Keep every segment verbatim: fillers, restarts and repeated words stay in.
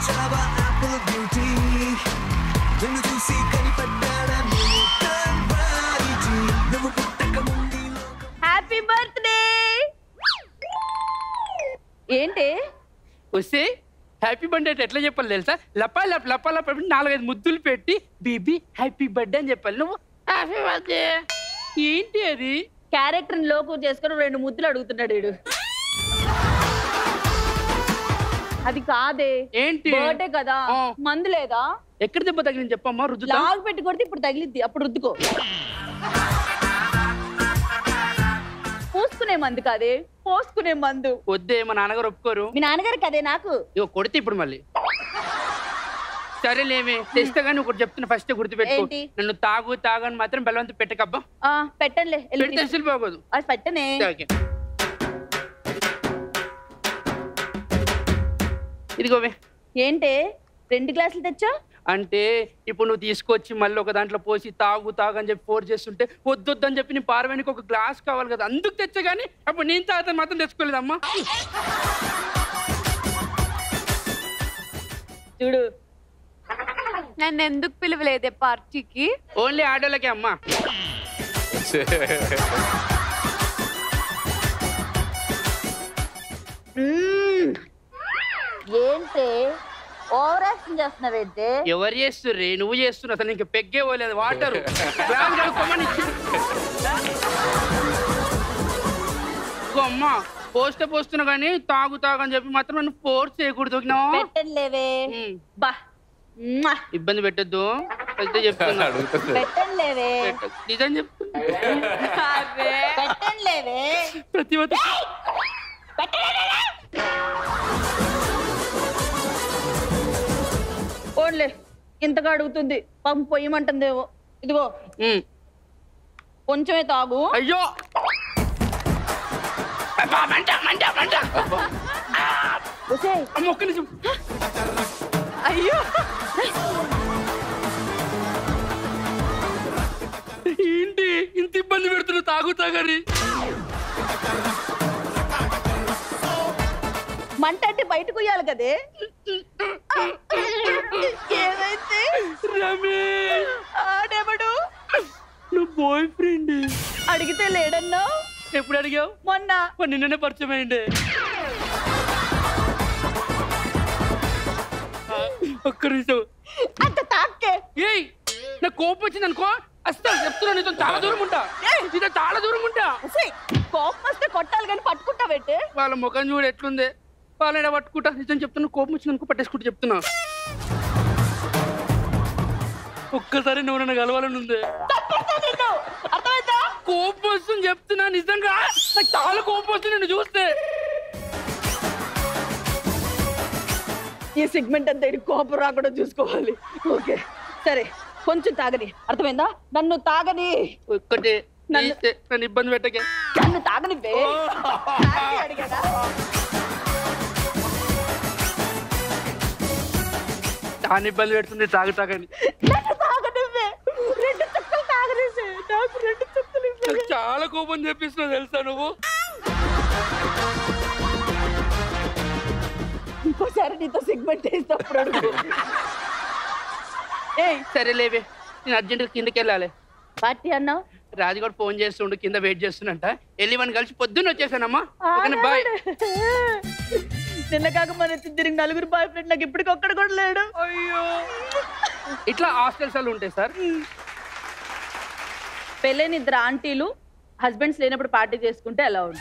Happy birthday. ఏంటి వస్తే happy birthday అంటే ఎట్లా చెప్పాలి తెలుసా? లపా లప లపా లప నాలుగైదు ముద్దులు పెట్టి బీబీ హ్యాపీ బర్త్డే అని చెప్పాలి. నువ్వు హ్యాపీ బర్త్డే ఏంటి అది? క్యారెక్టర్ లోకు చేసుకుని రెండు ముద్దులు అడుగుతున్నాడు వీడు. అది కాదే. ఏంటి? బర్త్డే కదా, మందు లేదా? ఎక్కడ దెబ్బ తగిలింది చెప్పమ్మా. రుద్దు లాగు పెట్టి కొడితే ఇప్పుడు తగిలిద్ది, అప్పుడు రుద్దుకో. పూసుకునే మందు కాదే, పోసుకునే మందు. వద్దే, మా నాన్నగారు ఒప్పుకోరు. మీ నాన్నగారు కదే నాకు. ఇగో కొడితే ఇప్పుడు మళ్ళీ. సరేలేమే తెస్తా కానీ ఒకటి చెప్తున్నా, ఫస్ట్ గుర్తుపెట్టుకో. నన్ను తాగు తాగని మాత్రం బలవంత పెట్టకబ్బా. పెట్టనులే, తెలిసిపోకూడదు. అది పెట్టనే. ఇదిగోవే. ఏంటే రెండు గ్లాసులు తెచ్చా? అంటే ఇప్పుడు నువ్వు తీసుకొచ్చి మళ్ళీ ఒక దాంట్లో పోసి తాగు తాగు అని చెప్పి ఫోర్స్ చేస్తుంటే వద్దొద్దు అని చెప్పి నీ పార్వనికి ఒక గ్లాస్ కావాలి కదా, అందుకు తెచ్చా. కానీ అప్పుడు నేను తాగుతాను మాత్రం తెచ్చుకోలేదమ్మా. చూడు, నన్ను ఎందుకు పిలవలేదే పార్టీకి? ఓన్లీ ఆడోళ్ళకే అమ్మా. ఏంటి ఓవర్ యాక్షన్ చేస్తున్నావేంటి? ఎవరు చేస్తుర్రే? నువ్వు చేస్తున్నావు. అసలు నీకు పెగ్గే పోలేదు. వాటర్ అమ్మా పోస్తే పోస్తున్నా కానీ తాగు తాగు అని చెప్పి మాత్రం నన్ను ఫోర్స్ చేయకూడదు. పెట్టలేవే, బా ఇబ్బంది పెట్టద్దు. అయితే చెప్తున్నా పెట్టలేవే, నిజం చెప్తున్నా. పెట్టలేవే ప్రతి ఒక్క ఓన్లే ఇంతగా అడుగుతుంది, పంపు పొయ్యమంటుందేవో. ఇదిగో కొంచెమే తాగు. అయ్యో అయ్యో ఏంటి ఇంత ఇబ్బంది పెడుతున్నావు తాగు తాగని? మంట అంటే బయటకు ఉయ్యాలి కదే. ఏమైతే ఆడేవాడు నువ్వు బాయ్ ఫ్రెండ్ అడిగితే లేడన్నా? ఎప్పుడు అడిగావు? మొన్న. నిన్ననే పరిచయం అయ్యండి. ఒక్క నిమిషం అంత తాకే. ఏయ్ నా కోపం వచ్చింది అనుకో అస్సలు చెప్తున్నా, నీతో చాలా దూరం ఉంటా. నీతో చాలా దూరం ఉంటా. కోపం వస్తే కొట్టాలి కానీ పట్టుకుంటా పెట్టే. వాళ్ళ ముఖం చూడు ఎట్లుంది. వాళ్ళ పట్టుకుంటా. నిజం చెప్తున్నా, కోపం వచ్చింది అనుకో పట్టేసుకుంటూ చెప్తున్నా. ఒక్కసారి నువ్వు నన్ను కలవాలని ఉంది. కోపం వస్తుంది చెప్తున్నా, నిజంగా నాకు చాలా కోపం వస్తుంది నిన్ను చూస్తే. ఈ సెగ్మెంట్ అంతా కోపం రాకుండా చూసుకోవాలి. ఓకే సరే, కొంచెం తాగని, అర్థమైందా? నన్ను తాగని. ఒక్కటే నన్ను ఇబ్బంది పెట్టకే. నన్ను తాగనివ్వే. అడిగాడా? చాలా ఇబ్బంది పెడుతుంది తాగు తాగని. రెండు చుక్కలు తాగనిసే, నాకు రెండు చుక్కలు. చాలా కోపం చెప్పిస్తున్నావు తెలుసా నువ్వు. ఇంకోసారి నీతో సెగ్మెంట్ వేసినప్పుడు అడుగు. ఏయ్ సరేలేవే, నేను అర్జెంట్గా కిందకి వెళ్ళాలి. పార్టీ అన్నావు? రాజుగారు ఫోన్ చేస్తుండు, కింద వెయిట్ చేస్తున్నంట. వెళ్ళి మనం కలిసి పొద్దున్న వచ్చేసానమ్మా. బాయ్. నిన్న కాక మన తిరిగి నలుగురు బాయ్ ఫ్రెండ్, నాకు ఇప్పటికి ఒక్కడు కూడా లేడు. అయ్యో ఇట్లా హాస్టల్స్ వాళ్ళు ఉంటాయి సార్. పెళ్ళైన ఇద్దరు ఆంటీలు హస్బెండ్స్ లేనప్పుడు పార్టీ చేసుకుంటే ఎలా ఉంది?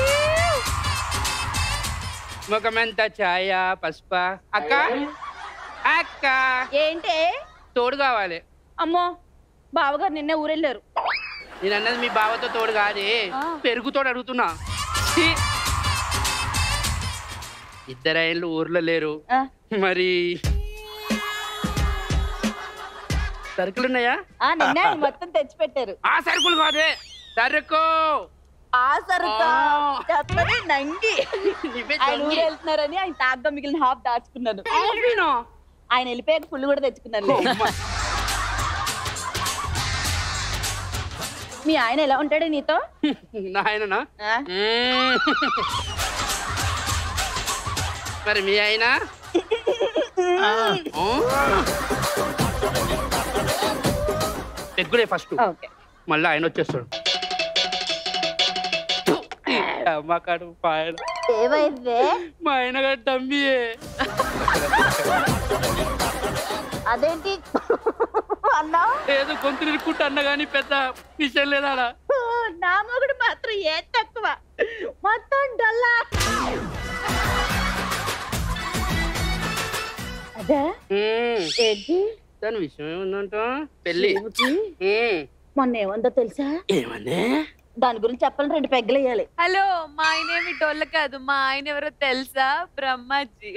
ముఖమెంత ఛాయ పసుప. అక్క అక్క ఏంటే తోడు కావాలి. అమ్మో బావగారు నిన్నే ఊరెళ్ళారు. నేను అన్నది మీ బావతో తోడు కాదే, పెరుగు తోడు అడుగుతున్నా. ఇద్దరు ఊర్లో లేరు మరి సరుకులు ఉన్నాయా? నిన్న మొత్తం తెచ్చి పెట్టారు. ఆ సరుకులు కాదే, సరుకు. ఆ సరుకు చెప్పని నంగి. ఆయన ఊరు వెళ్తున్నారని ఆయన తాగ్గా మిగిలిన హాఫ్ దాచుకున్నాను. ఆయన వెళ్ళిపోయాక ఫుల్ కూడా తెచ్చుకున్నాను. మీ ఆయన ఎలా ఉంటాడు నీతో? నా ఆయననా? మరి మీ ఆయన పెగ్గులే ఫస్ట్, ఓకే. మళ్ళీ ఆయన వచ్చేస్తాడు. అమ్మ కాడు పాయన ఏమైంది? మా ఆయన గారు డమ్మియే. అదేంటి అన్నా? ఏదో గొంతు నిరుక్కుంటా అన్న గానీ పెద్ద విషయం లేదా? నా మొగుడు మాత్రం ఏ తక్కువ, మొత్తం డల్లా. అదే ఏంటి దాని విషయం ఏముందంట? పెళ్ళి. మొన్న ఏముందో తెలుసా? ఏమనే? దాని గురించి చెప్పాలని రెండు పెగ్గలు వేయాలి. హలో, మా ఆయన ఏమి డొల్ల కాదు, మా ఆయన ఎవరో తెలుసా? బ్రహ్మాజీ.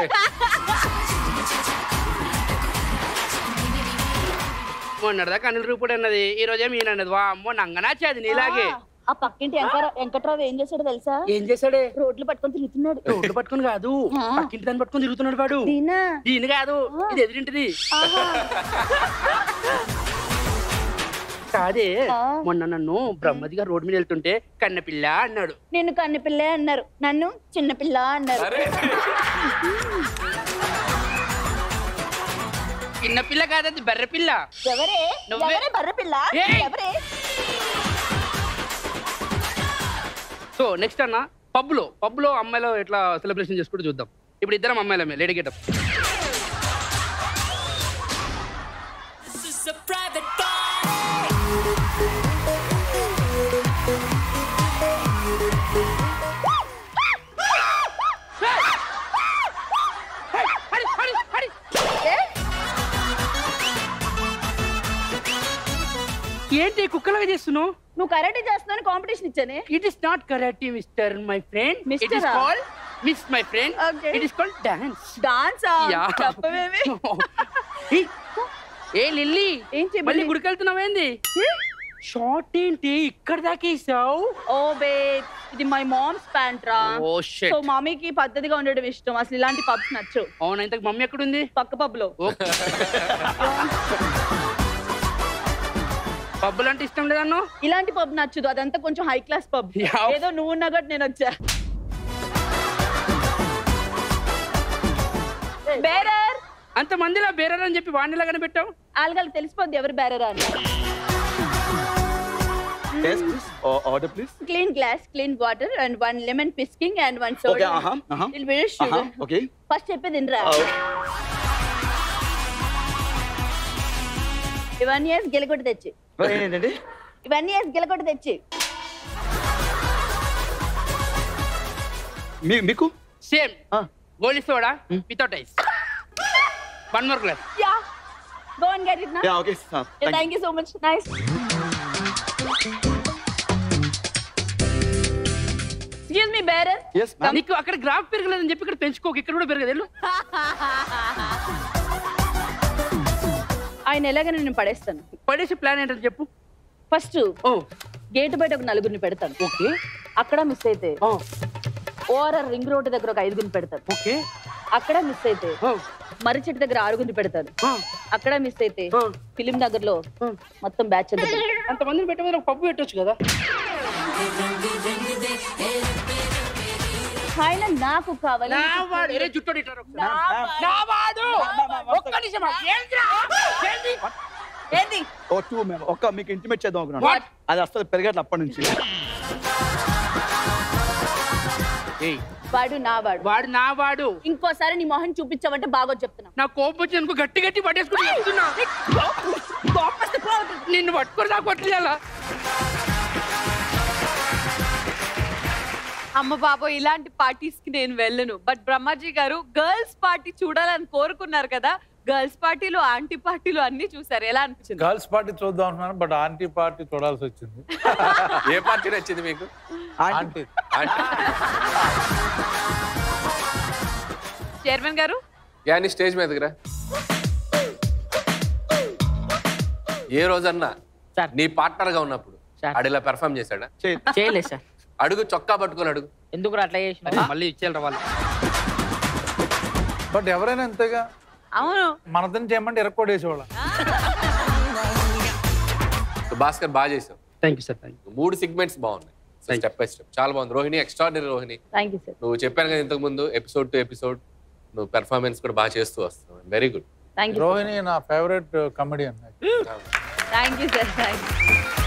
మొన్నటిదాకా అనిల్ రూపుడు అన్నది, ఈ రోజేమో ఈయన అన్నది. వా అమ్మో నంగనాచేది నీలాగే. ఆ పక్కింటి వెంకట వెంకట్రావు ఏం చేశాడు తెలుసా? ఏం చేశాడే? రోడ్లు పట్టుకొని తిరుగుతున్నాడు. రోడ్లు పట్టుకొని కాదు, పక్కింటి దాన్ని పట్టుకొని తిరుగుతున్నాడు వాడు. దీనా? దీని కాదు, ఇది ఎదురింటిది. కాదే, మొన్న నన్ను బ్రహ్మది గారు రోడ్డు మీద వెళ్తుంటే కన్నెపిల్ల అన్నాడు. నిన్ను కన్నెపిల్లే అన్నారు, నన్ను చిన్నపిల్ల అన్నారు. చిన్నపిల్ల కాదది, బర్రెపిల్ల. ఎవరే నువ్వే. ఎవరే బర్రెపిల్ల? ఏయ్! ఎవరే? సో నెక్స్ట్ అన్న, పబ్లో పబ్లో అమ్మాయిలో ఎట్లా సెలబ్రేషన్ చేసుకుంటూ చూద్దాం. ఇప్పుడు ఇద్దరం అమ్మాయిలమే, లేడీ గెటప్. ఏంటి కుక్కలాగా చేస్తున్నావు? నువ్వు కరాటే చేస్తున్నాను కాంపిటీషన్ ఇచ్చానే. It is not karate mister my friend. Mister it is ah? Called miss my friend. Okay. It is called dance. Dance Yeah. చెప్పవేమి? ఏ లిల్లీ, ఏం చెప్పి మళ్ళీ గుడికి వెళ్తున్నావేంది? షార్ట్ ఏంటి ఇక్కడ దాకా వేసావు? ఓ బేబ్, ఇది మై మామ్స్ ప్యాంట్ రా. Oh shit. సో మమ్మీకి పద్ధతిగా ఉండడం ఇష్టం, అసలు ఇలాంటి పబ్స్ నచ్చు. అవునా, ఇంతకు మమ్మీ ఎక్కడుంది? పక్క పబ్ లో. పబ్బులు అంటే ఇష్టం లేదన్నో? ఇలాంటి పబ్ నచ్చదు, అదంతా కొంచెం హై క్లాస్ పబ్. Yeah. ఏదో నువ్వు ఉన్నా కాబట్టి నేను వచ్చా. బేరర్ అంత మందిలా బేరర్ అని చెప్పి వాడినిలా కనిపెట్టావు? ఆల్గాలు తెలిసిపోద్ది ఎవరు బేరర్ అని. Yes, please. O- order, please. Clean glass, clean water, and one lemon pisking and one soda. Okay, uh-huh, uh-huh. Little bit of sugar. Uh-huh, okay. First చెప్పేది ఇన్రా. Uh, ఇవన్నీ వేసి గిలకొట్టి తెచ్చి. ఏంటండి? ఇవన్నీ వేసి గిలకొట్టి తెచ్చి. మీ మీకు same goli soda without ice. One more glass. Yeah. Go and get it now. Yeah okay sir. Yeah, thank you so much. Nice. Excuse me, bearer. Yes, ma'am. నీకు అక్కడ గ్రాఫ్ పెరగలేదని చెప్పి ఇక్కడ పెంచుకోక, ఇక్కడ కూడా పెరగదు. వెళ్ళు. ఆయన ఎలాగైనా నేను పడేస్తాను. పడేసి ప్లాన్ ఏంటని చెప్పు. ఫస్ట్ ఓ గేట్ బయట ఒక నలుగురిని పెడతాను. ఓకే. అక్కడ మిస్ అయితే ఓఆర్ఆర్ రింగ్ రోడ్ దగ్గర ఒక ఐదుగురిని పెడతాను. ఓకే. అక్కడ మిస్ అయితే మర్రి చెట్టు దగ్గర ఆరుగురిని పెడతాను. అక్కడ మిస్ అయితే ఆ. ఫిలిం నగర్ లో మొత్తం బ్యాచ్ అంతా పెడతాను. అంతమందిని పెట్టే ఒక పప్పు పెట్టొచ్చు కదా. ఆయన నాకు కావాలి. నా వాడు ఏరే జుట్టోడు ఇట్లా రా. నా నా వాడు ఒక్క నిమిషం ఆగు. ఏంట్రా? ఏంది? ఏంది? ఓ టూ మ్యామ్, ఒక్క మీకు ఇంటిమేట్ చేద్దాం What? అనుకున్నాను. అది అసలు పెరగట్లే అప్పటి నుంచి. ఏయ్, వాడు నా వాడు. వాడు నా వాడు. ఇంకోసారి నీ మొహం చూపించావంటే బాగోదు చెప్తున్నా. నా కోపం వచ్చి అనుకో గట్టి గట్టి పట్టేసుకుని చెప్తున్నా. నిన్ను పట్టుకొని నాకు కొట్టలేలా? అమ్మ బాబో, ఇలాంటి పార్టీస్ కి నేను వెళ్ళను. బట్ బ్రహ్మాజీ గారు గర్ల్స్ పార్టీ చూడాలని కోరుకున్నారు కదా, గర్ల్స్ పార్టీలు ఆంటీ పార్టీలు అన్ని చూసారు, ఎలా అనిపించింది? గర్ల్స్ పార్టీ చూద్దాం అనుకున్నాను, బట్ ఆంటీ పార్టీ చూడాల్సి వచ్చింది. ఏ పార్టీ నచ్చింది మీకు? ఆంటీ చైర్మన్ గారు యాని స్టేజ్ మీదకి రా. ఏ రోజన్నా సార్. నీ పార్ట్నర్ గా ఉన్నప్పుడు సార్. ఆడిలా పెర్ఫార్మ్ చేశాడా? చేయలేదు సార్. అడుగు, చొక్కా పట్టుకొని అడుగు. ఎందుకు అట్లా చేసిన? మళ్ళీ ఇచ్చేయాలి వాళ్ళు. బట్ ఎవరైనా అంతేగా, అవును. మనతో చేయమంటే ఇరక్కోడేసేవాళ్ళం. భాస్కర్ బాగా చేసావు. Thank you sir. Thank you. మూడు సిగ్మెంట్స్ బాగున్నాయి, స్టెప్ బై స్టెప్ చాలా బాగుంది. Rohini extraordinary. Rohini thank you sir. నువ్వు చెప్పాను కదా ఇంతకు ముందు, ఎపిసోడ్ టు ఎపిసోడ్ నువ్వు పెర్ఫార్మెన్స్ కూడా బాగా చేస్తూ వస్తావు very good thank you Rohini నా favourite comedian thank you sir thank you